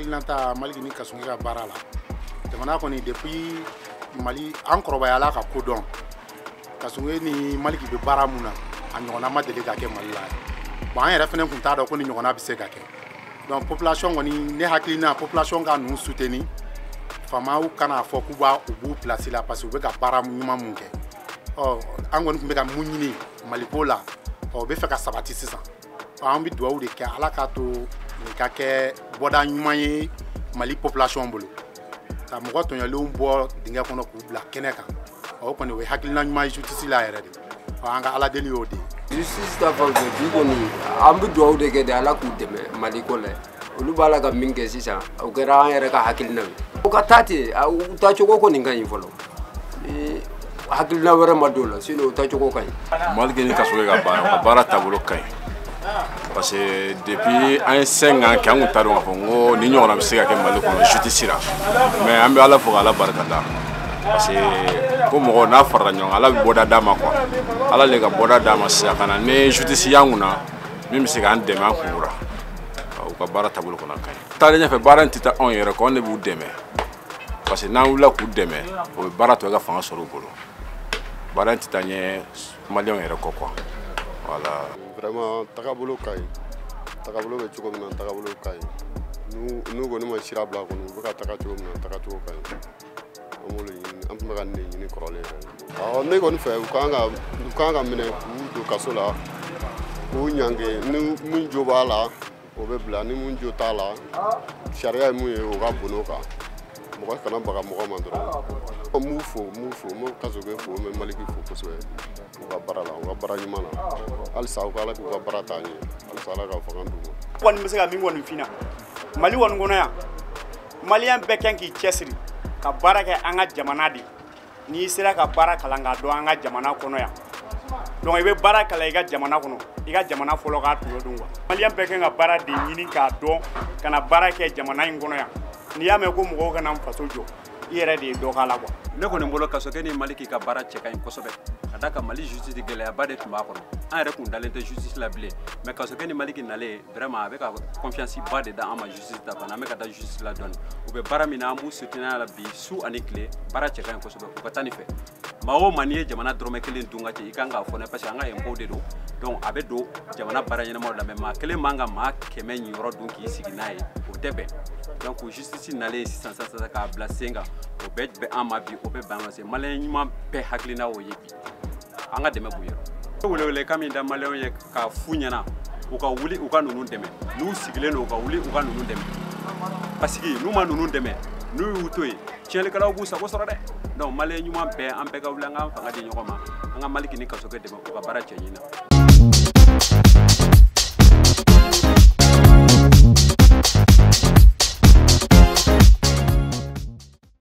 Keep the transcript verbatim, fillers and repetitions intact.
hakilinata Maliki ni Kasumgi ka baara la jamana kɔni depuis Mali an kɔrɔbayala ka kodɔn Kasumgi ni Maliki bɛ baara mun na a ɲɔgɔnna ma deli ka kɛ Mali la bon an yɛrɛ fɛnɛ kun t'a dɔn ko ni ɲɔgɔnna bɛ se ka kɛ donc population kɔni ne hakilina population ka ninnu soutenir famaw kana fɔ k'u b'a u b'u place la parce que u bɛ ka baara ɲuman mun kɛ ɔ an kɔni kun bɛ ka mun ɲini Maliko la ɔ u bɛ fɛ ka sabati sisan an bɛ dugawu de kɛ Ala k'a to nin ka kɛ bɔda ɲuman ye Mali population bolo ka mɔgɔ tɔɲɔlenw bɔ dingɛ kɔnɔ k'u bila kɛnɛ kan o kɔni o ye hakilina ɲuman ye justice la yɛrɛ de an ka Ala deli y'o de ye justice ta fan fɛ bi kɔni an bɛ dugawu de kɛ de Ala k'u dɛmɛ Maliko la olu b'a la ka min kɛ sisan o kɛra an yɛrɛ ka hakilina ye u ka taa ten u taacogo kɔni ka ɲi fɔlɔ ni hakilina wɛrɛ ma don o la sinon u taacogo ka ɲi Maliki ni Kasumgi ka baara ka baara taabolo ka ɲi parce que depuis an ye cinq ans kɛ an kun t'a dɔn k'a fɔ ko ni ɲɔgɔnna bɛ se ka kɛ Mali kɔnɔ justice la mais an bɛ Ala fo k'Ala barikada parce que ko mɔgɔ n'a farala ɲɔgɔn kan Ala bɛ bɔda d'a ma quoi Ala le ka bɔda d'a ma sisan ka na ni justice y'an kunna min bɛ se k'an dɛmɛ an kunkura u ka baara taabolo kɔnɔ ka ɲi taalen ɲɛfɛ baara in tɛ taa anw yɛrɛ kɔ anw de b'u dɛmɛ parce que n'an wulila k'u dɛmɛ o bɛ baara tɔ ka fanga sɔrɔ u bolo baara in tɛ taa ɲɛ maliyɛnw yɛrɛ kɔ quoi voilà. Vraiment tagabolo ka ɲi tagabolo bɛ cogo min na tagabolo ka ɲi n'u kɔni ma sira bila kɔni u bɛ ka taga cogo min na tagacogo ka ɲi an b'olu ɲini an tun bɛ ka nin de ɲini kɔrɔlen yɛrɛ awɔ ne kɔni fɛ u kan ka u kan ka minɛ k'u don kaso la k'u ɲange ni mun jo b'a la o bɛ bila ni mun jo t'a la sariya ye mun ye o ka bon o kan mɔgɔ kana baga mɔgɔ ma dɔrɔn m'u fo m'u fo m'u Kasumgi fo n bɛ Maliki fo kosɛbɛ u ka baara la u ka baara ɲuman na halisa u ka Ala k'u ka baara taa ɲɛ halisa Ala ka fanga d'u ma. kɔni bɛ se ka min kɔni fina Mali kɔni kɔnɔ yan maliyɛn bɛɛ kan k'i cɛsiri ka baara kɛ an ka jamana de n'i sera ka baara kalan k'a dɔn an ka jamana kɔnɔ yan donc i bɛ baara kalan i ka jamana kɔnɔ i ka jamana fɔlɔ k'a tulo dun quoi maliyɛn bɛɛ kan ka baara de ɲini k'a dɔn ka na baara kɛ jamana in kɔnɔ yan n'i y'a mɛn ko mɔgɔw kana faso jɔ i yɛrɛ de ye dɔ k'a la quoi. ne kɔni bolo Kasumgi ni Maliki ka baara cɛ ka ɲi kosɛbɛ ka da kan Mali justice gɛlɛyaba de tun b'a kɔnɔ an yɛrɛ kun dalen tɛ justice la bilen mais Kasumgi ni Maliki nalen vraiment a bɛ ka confiance ba de da an ma justice ta fana an bɛ ka da justice la dɔɔni u bɛ baara min na an b'u soutenir la bi su ani tile baara cɛ ka ɲi kosɛbɛ u ka taa nin fɛ maa o maa n'i ye jamana dɔrɔmɛ kelen dun ka cɛ i kan k'a fɔ ne parce que an ka impôt de don donc a bɛ don jamana baara ɲɛnamaw la mais maa kelen man ka maa kɛmɛ ɲiyɔrɔ dun k'i sigi n'a ye o tɛ bɛn donc justice nalen sisan sisan k'a bila sen kan o bɛɛ bɛ an ma bi o bɛ ban ma se maliyɛn ɲuman bɛɛ hakilina o ye bi an ka dɛmɛ b'u yɔrɔ welewele kan min da maliyɛnw ye k'a f'u ɲɛna u ka wuli u ka ninnu dɛmɛ n'u sigilen don u ka wuli u ka ninnu dɛmɛ parce que n'u ma ninnu dɛmɛ n'u y'u to yen tiɲɛlikɛlaw b'u sago sɔrɔ dɛ donc maliyɛn ɲuman bɛɛ an bɛɛ ka wuli an ka fanga di ɲɔgɔn ma an ka Maliki ni Kasumgi dɛmɛ u ka baara cɛ ɲini na.